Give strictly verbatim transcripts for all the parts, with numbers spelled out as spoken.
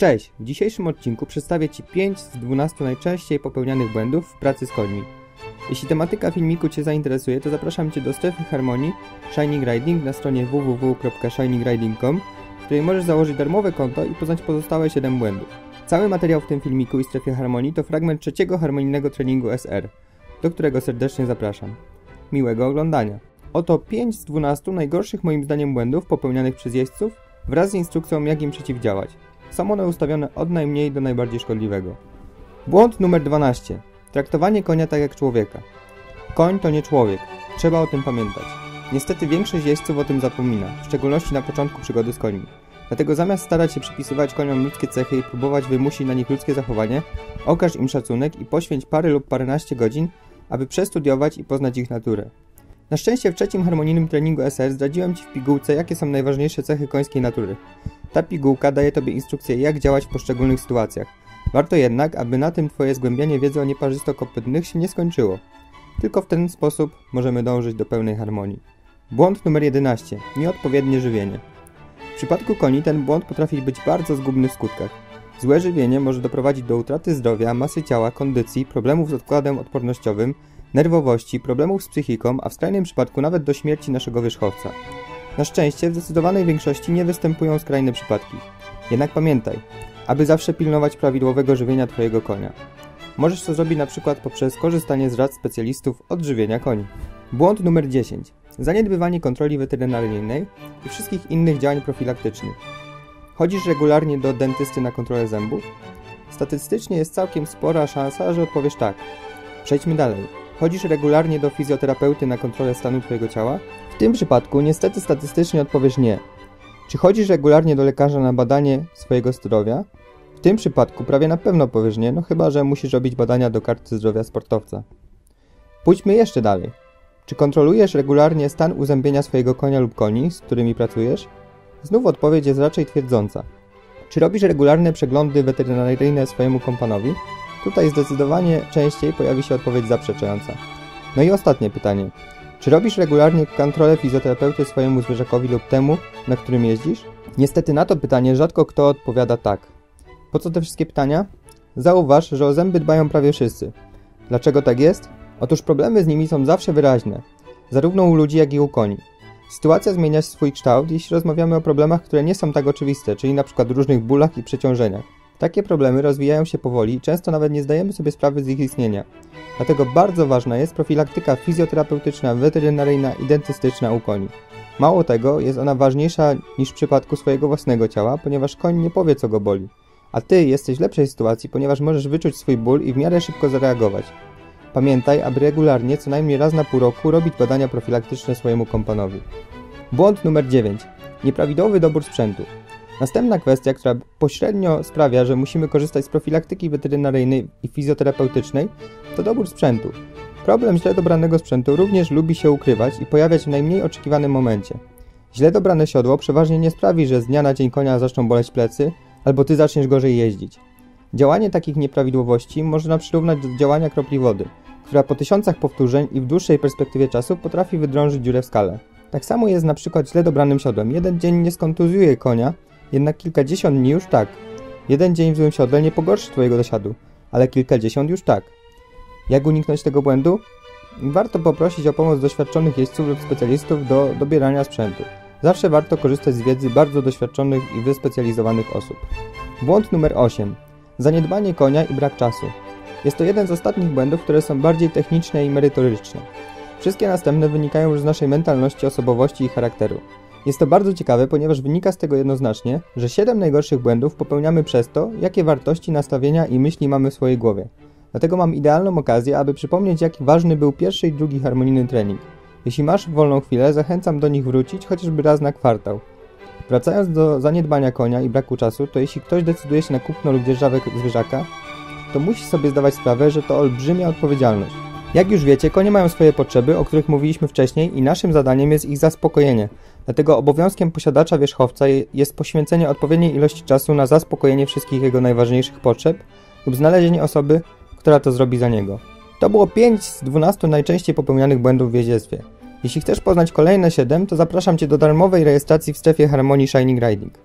Cześć! W dzisiejszym odcinku przedstawię Ci pięć z dwunastu najczęściej popełnianych błędów w pracy z końmi. Jeśli tematyka filmiku Cię zainteresuje, to zapraszam Cię do strefy harmonii Shining Riding na stronie w w w kropka shining riding kropka com, w której możesz założyć darmowe konto i poznać pozostałe siedem błędów. Cały materiał w tym filmiku i strefie harmonii to fragment trzeciego harmonijnego treningu S R, do którego serdecznie zapraszam. Miłego oglądania! Oto pięć z dwunastu najgorszych moim zdaniem błędów popełnianych przez jeźdźców wraz z instrukcją, jak im przeciwdziałać. Są one ustawione od najmniej do najbardziej szkodliwego. Błąd numer dwanaście. Traktowanie konia tak jak człowieka. Koń to nie człowiek. Trzeba o tym pamiętać. Niestety większość jeźdźców o tym zapomina, w szczególności na początku przygody z końmi. Dlatego zamiast starać się przypisywać koniom ludzkie cechy i próbować wymusić na nich ludzkie zachowanie, okaż im szacunek i poświęć parę lub paręnaście godzin, aby przestudiować i poznać ich naturę. Na szczęście w trzecim harmonijnym treningu S R zdradziłem Ci w pigułce, jakie są najważniejsze cechy końskiej natury. Ta pigułka daje Tobie instrukcję, jak działać w poszczególnych sytuacjach. Warto jednak, aby na tym Twoje zgłębianie wiedzy o nieparzysto-kopytnych się nie skończyło. Tylko w ten sposób możemy dążyć do pełnej harmonii. Błąd numer jedenaście. Nieodpowiednie żywienie. W przypadku koni ten błąd potrafi być bardzo zgubny w skutkach. Złe żywienie może doprowadzić do utraty zdrowia, masy ciała, kondycji, problemów z odkładem odpornościowym, nerwowości, problemów z psychiką, a w skrajnym przypadku nawet do śmierci naszego wierzchowca. Na szczęście w zdecydowanej większości nie występują skrajne przypadki. Jednak pamiętaj, aby zawsze pilnować prawidłowego żywienia Twojego konia. Możesz to zrobić na przykład poprzez korzystanie z rad specjalistów od żywienia koni. Błąd numer dziesięć. Zaniedbywanie kontroli weterynaryjnej i wszystkich innych działań profilaktycznych. Chodzisz regularnie do dentysty na kontrolę zębów? Statystycznie jest całkiem spora szansa, że odpowiesz tak. Przejdźmy dalej. Chodzisz regularnie do fizjoterapeuty na kontrolę stanu Twojego ciała? W tym przypadku niestety statystycznie odpowiesz nie. Czy chodzisz regularnie do lekarza na badanie swojego zdrowia? W tym przypadku prawie na pewno powiesz nie, no chyba że musisz robić badania do karty zdrowia sportowca. Pójdźmy jeszcze dalej. Czy kontrolujesz regularnie stan uzębienia swojego konia lub koni, z którymi pracujesz? Znów odpowiedź jest raczej twierdząca. Czy robisz regularne przeglądy weterynaryjne swojemu kompanowi? Tutaj zdecydowanie częściej pojawi się odpowiedź zaprzeczająca. No i ostatnie pytanie. Czy robisz regularnie kontrolę fizjoterapeuty swojemu zwierzakowi lub temu, na którym jeździsz? Niestety na to pytanie rzadko kto odpowiada tak. Po co te wszystkie pytania? Zauważ, że o zęby dbają prawie wszyscy. Dlaczego tak jest? Otóż problemy z nimi są zawsze wyraźne, zarówno u ludzi, jak i u koni. Sytuacja zmienia swój kształt, jeśli rozmawiamy o problemach, które nie są tak oczywiste, czyli np. różnych bólach i przeciążeniach. Takie problemy rozwijają się powoli i często nawet nie zdajemy sobie sprawy z ich istnienia. Dlatego bardzo ważna jest profilaktyka fizjoterapeutyczna, weterynaryjna i dentystyczna u koni. Mało tego, jest ona ważniejsza niż w przypadku swojego własnego ciała, ponieważ koń nie powie, co go boli. A Ty jesteś w lepszej sytuacji, ponieważ możesz wyczuć swój ból i w miarę szybko zareagować. Pamiętaj, aby regularnie, co najmniej raz na pół roku, robić badania profilaktyczne swojemu kompanowi. Błąd numer dziewięć. Nieprawidłowy dobór sprzętu. Następna kwestia, która pośrednio sprawia, że musimy korzystać z profilaktyki weterynaryjnej i fizjoterapeutycznej, to dobór sprzętu. Problem źle dobranego sprzętu również lubi się ukrywać i pojawiać w najmniej oczekiwanym momencie. Źle dobrane siodło przeważnie nie sprawi, że z dnia na dzień konia zaczną boleć plecy, albo Ty zaczniesz gorzej jeździć. Działanie takich nieprawidłowości można przyrównać do działania kropli wody, która po tysiącach powtórzeń i w dłuższej perspektywie czasu potrafi wydrążyć dziurę w skale. Tak samo jest na przykład źle dobranym siodłem. Jeden dzień nie skontuzjuje konia, jednak kilkadziesiąt dni już tak. Jeden dzień w złym siodle nie pogorszy Twojego dosiadu, ale kilkadziesiąt już tak. Jak uniknąć tego błędu? Warto poprosić o pomoc doświadczonych jeźdźców lub specjalistów do dobierania sprzętu. Zawsze warto korzystać z wiedzy bardzo doświadczonych i wyspecjalizowanych osób. Błąd numer osiem. Zaniedbanie konia i brak czasu. Jest to jeden z ostatnich błędów, które są bardziej techniczne i merytoryczne. Wszystkie następne wynikają już z naszej mentalności, osobowości i charakteru. Jest to bardzo ciekawe, ponieważ wynika z tego jednoznacznie, że siedem najgorszych błędów popełniamy przez to, jakie wartości, nastawienia i myśli mamy w swojej głowie. Dlatego mam idealną okazję, aby przypomnieć, jak ważny był pierwszy i drugi harmonijny trening. Jeśli masz wolną chwilę, zachęcam do nich wrócić chociażby raz na kwartał. Wracając do zaniedbania konia i braku czasu, to jeśli ktoś decyduje się na kupno lub dzierżawę zwierzaka, to musi sobie zdawać sprawę, że to olbrzymia odpowiedzialność. Jak już wiecie, konie mają swoje potrzeby, o których mówiliśmy wcześniej i naszym zadaniem jest ich zaspokojenie. Dlatego obowiązkiem posiadacza wierzchowca jest poświęcenie odpowiedniej ilości czasu na zaspokojenie wszystkich jego najważniejszych potrzeb lub znalezienie osoby, która to zrobi za niego. To było pięć z dwunastu najczęściej popełnianych błędów w jeździectwie. Jeśli chcesz poznać kolejne siedem, to zapraszam Cię do darmowej rejestracji w strefie harmonii Shining Riding.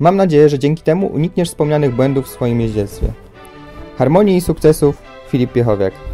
Mam nadzieję, że dzięki temu unikniesz wspomnianych błędów w swoim jeździectwie. Harmonii i sukcesów, Filip Piechowiak.